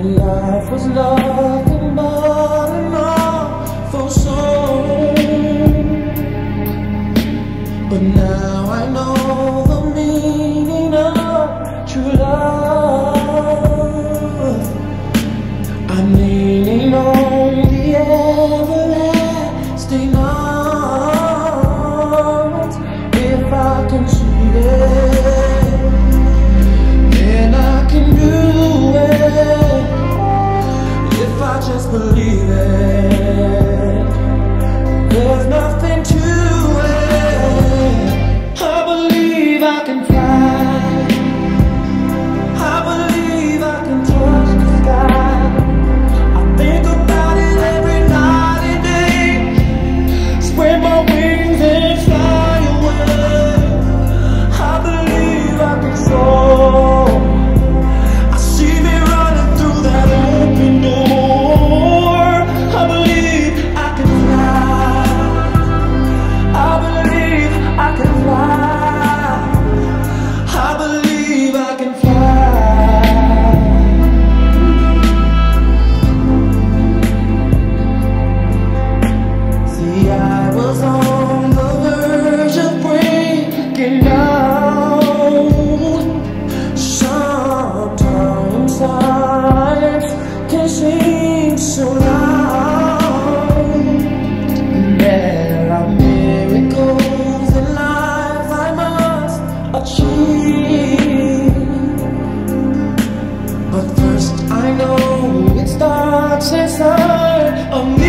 when life was nothing but an awful song. But now I know the meaning of true love. I'm leaning on the everlasting arms. If I can see it, then I can do it. If I just believe it, there's nothing to it. I believe I can fly. I believe I can touch the sky. I think about it every night and day. Spread my wings and fly away. I believe I can soar. I see me running through that open door. I believe I can fly. I believe I can fly. I believe I can fly. See, I was on the verge of breaking down. Sometimes silence can seem so loud. There are miracles in life I must achieve. But first I know it starts inside of me.